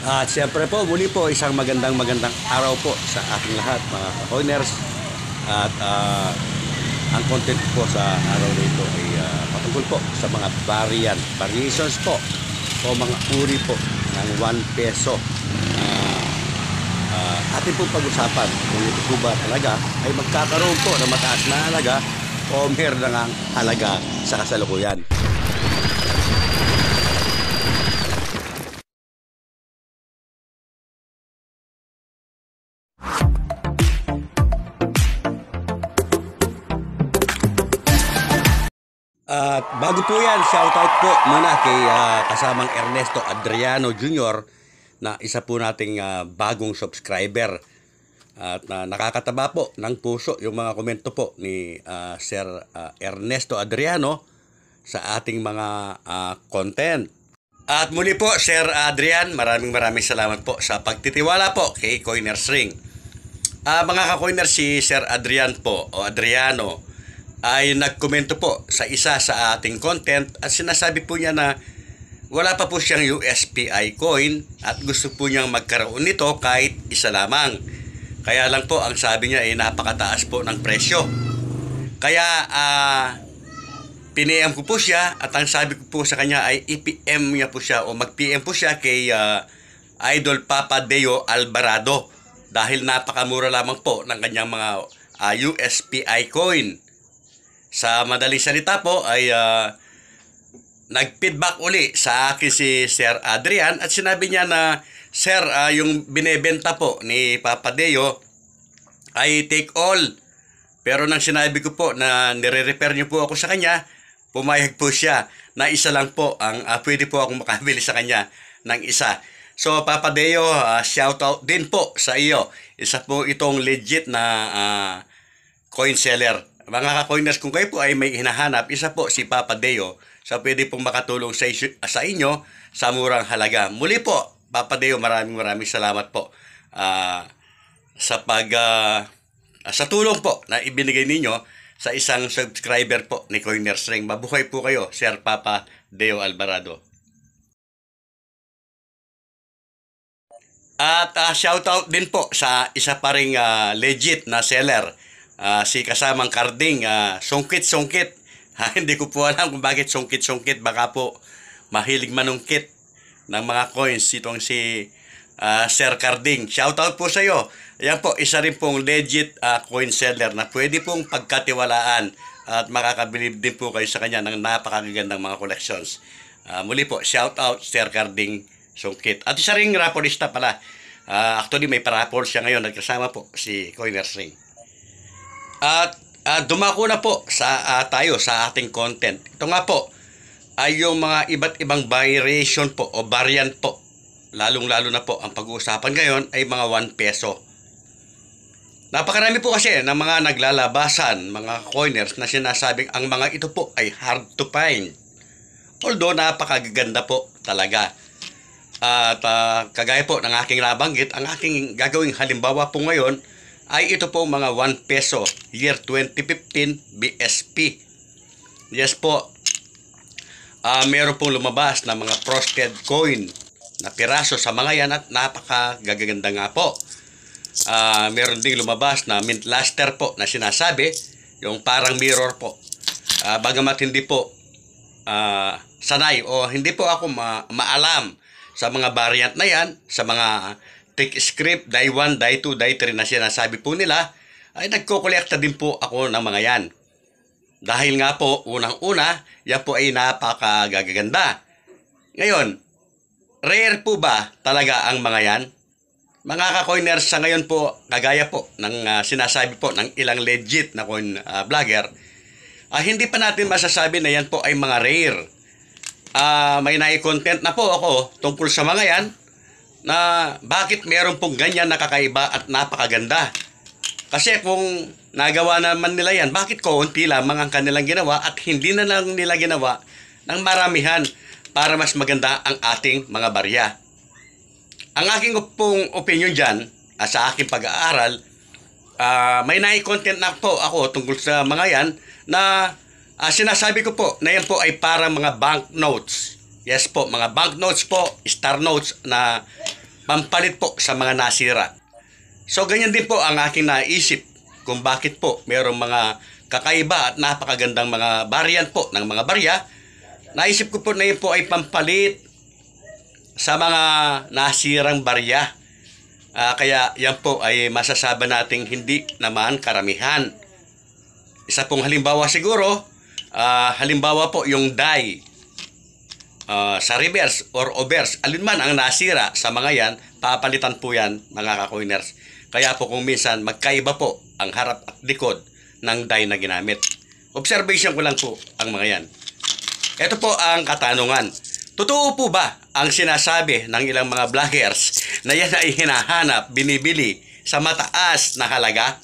At siyempre po, muli po, isang magandang araw po sa ating lahat mga ka-coiners. At ang content po sa araw nito ay patungkol po sa mga variations po o mga uri po ng 1 peso. Atin po pag-usapan kung ito po ba talaga ay magkakaroon po ng mataas na halaga o meron na ngang halaga sa kasalukuyan. At bago po yan, shoutout po muna kay kasamang Ernesto Adriano Jr. na isa po nating bagong subscriber. At nakakataba po ng puso yung mga komento po ni Sir Ernesto Adriano sa ating mga content. At muli po, Sir Adrian, maraming salamat po sa pagtitiwala po kay Coiners Ring. Mga ka-coiners, si Sir Adrian po o Adriano ay nagkomento po sa isa sa ating content at sinasabi po niya na wala pa po siyang USPI coin at gusto po niyang magkaroon nito kahit isa lamang. Kaya lang po ang sabi niya ay napakataas po ng presyo. Kaya piniem ko po siya at ang sabi ko po sa kanya ay i-PM niya po siya o mag-PM po siya kay Idol Papa Deo Alvarado dahil napakamura lamang po ng kanyang mga USPI coin. Sa madaling salita po ay nag-feedback uli sa akin si Sir Adrian at sinabi niya na Sir, yung binebenta po ni Papa Deo ay take all. Pero nang sinabi ko po na nire-repair niyo po ako sa kanya, pumayag po siya na isa lang po ang pwede po akong makabili sa kanya ng isa. So Papa Deo, shout out din po sa iyo. Isa po itong legit na coin seller. Mga ka-coiners, kung kayo po ay may hinahanap, isa po si Papa Deo sa pwede pong makatulong sa inyo sa murang halaga. Muli po, Papa Deo, maraming salamat po sa tulong po na ibinigay ninyo sa isang subscriber po ni Coiners Ring. Mabuhay po kayo, Sir Papa Deo Alvarado. At shoutout din po sa isa pa ring legit na seller. Si kasamang Carding, sungkit-sungkit. Hindi ko po alam kung bakit sungkit-sungkit. Baka po mahilig manungkit ng mga coins itong si Sir Carding. Shoutout po sa iyo. Yan po, isa rin pong legit coin seller na pwede pong pagkatiwalaan at makakabilib din po kayo sa kanya ng napakagandang mga collections. Muli po, shoutout Sir Carding Sungkit. At isa ring rapolista pala. Actually, may parapol siya ngayon. Nagkasama po si Coiners Ring. At dumako na po tayo sa ating content. Ito nga po ay yung mga iba't ibang variation po o variant po. Lalong-lalo na po ang pag-uusapan ngayon ay mga 1 peso. Napakarami po kasi ng mga naglalabasan, mga coiners na sinasabing ang mga ito po ay hard to find. Although napakaganda po talaga. At kagaya po ng aking nabanggit, ang aking gagawing halimbawa po ngayon ay ito po mga 1 peso year 2015 BSP. Yes po, meron pong lumabas na mga frosted coin na piraso sa mga yan at napakagaganda nga po. Meron ding lumabas na mint luster po na sinasabi, yung parang mirror po. Bagamat hindi po sanay o hindi po ako maalam sa mga variant na yan, sa mga tick script, die 1, die 2, die 3 na sinasabi po nila, ay nagkukolekta din po ako ng mga yan. Dahil nga po, unang-una, yan po ay napakagaganda. Ngayon, rare po ba talaga ang mga yan? Mga ka-coiners, sa ngayon po, kagaya po ng sinasabi po ng ilang legit na coin vlogger, hindi pa natin masasabi na yan po ay mga rare. May nai-content na po ako tungkol sa mga yan, na bakit meron pong ganyan nakakaiba at napakaganda. Kasi kung nagawa naman nila yan, bakit konti lamang ang kanilang ginawa at hindi na lang nila ginawa ng maramihan para mas maganda ang ating mga barya. Ang aking pong opinion dyan, sa aking pag-aaral, may nai-content na po ako tungkol sa mga yan na sinasabi ko po na yan po ay parang mga banknotes. Yes po, mga banknotes po, star notes na pampalit po sa mga nasira. So ganyan din po ang aking naisip kung bakit po mayroong mga kakaiba at napakagandang mga variant po ng mga barya. Naisip ko po na yun po ay pampalit sa mga nasirang barya. Kaya yan po ay masasabi nating hindi naman karamihan. Isa pong halimbawa siguro, halimbawa po yung die sa reverse or obverse, alinman ang nasira sa mga yan, papalitan po yan mga ka-coiners. Kaya po kung minsan magkaiba po ang harap at likod ng die na ginamit. Observation ko lang po ang mga yan. Ito po ang katanungan. Totoo po ba ang sinasabi ng ilang mga vloggers na yan ay hinahanap, binibili sa mataas na halaga?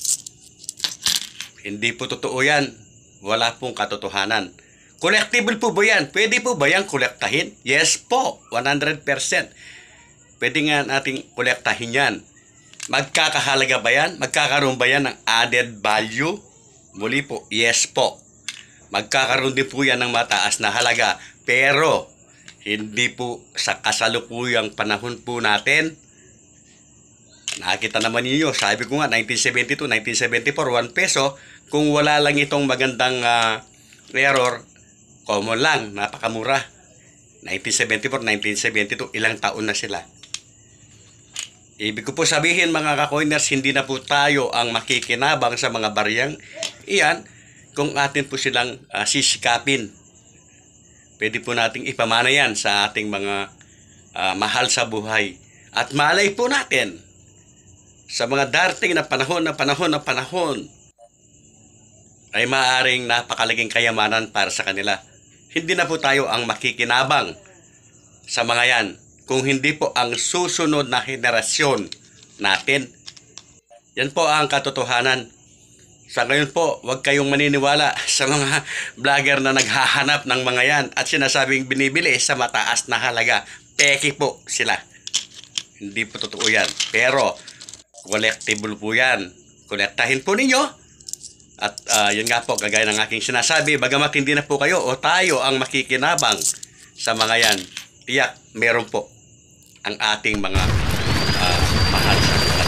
Hindi po totoo yan. Wala pong katotohanan. Collectible po ba yan? Pwede po ba yan kolektahin? Yes po, 100%. Pwede nga nating kolektahin yan. Magkakahalaga ba yan? Magkakaroon ba yan ng added value? Muli po, yes po. Magkakaroon din po yan ng mataas na halaga. Pero, hindi po sa kasalukuyang panahon po natin. Nakita naman niyo, sabi ko nga, 1972, 1974, 1 peso. Kung wala lang itong magandang error, common lang, napakamura. 1974, 1972, ilang taon na sila. Ibig ko po sabihin mga ka-coiners, hindi na po tayo ang makikinabang sa mga baryang iyan kung atin po silang sisikapin. Pwede po nating ipamana yan sa ating mga mahal sa buhay. At malay po natin sa mga darating na panahon ay maaaring napakalaging kayamanan para sa kanila. Hindi na po tayo ang makikinabang sa mga yan kung hindi po ang susunod na henerasyon natin. Yan po ang katotohanan. Sa ngayon po, huwag kayong maniniwala sa mga vlogger na naghahanap ng mga yan at sinasabing binibili sa mataas na halaga. Peke po sila. Hindi po totoo yan. Pero, collectible po yan. Kolektahin po ninyo. At yun nga po, kagaya ng aking sinasabi, bagamat hindi na po kayo o tayo ang makikinabang sa mga yan, tiyak, meron po ang ating mga mahal sa buhay.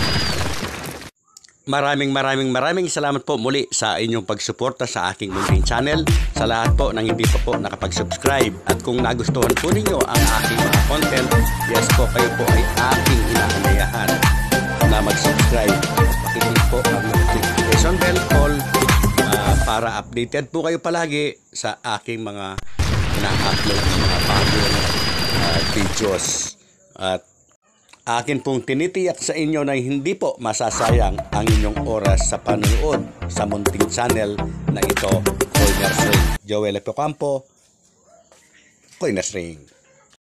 Maraming salamat po muli sa inyong pagsuporta sa aking munting channel. Sa lahat po ng hindi pa po nakapag-subscribe. At kung nagustuhan po ninyo ang aking mga content, yes po, kayo po ay aking inaanyayahan na mag-subscribe. Pakiclick po ang notification bell all para updated po kayo palagi sa aking mga na-upload ng mga bagong videos. At akin pong tinitiyak sa inyo na hindi po masasayang ang inyong oras sa panonood sa munting channel na ito, Coiners Ring. Joel F. Ocampo, Coiners Ring.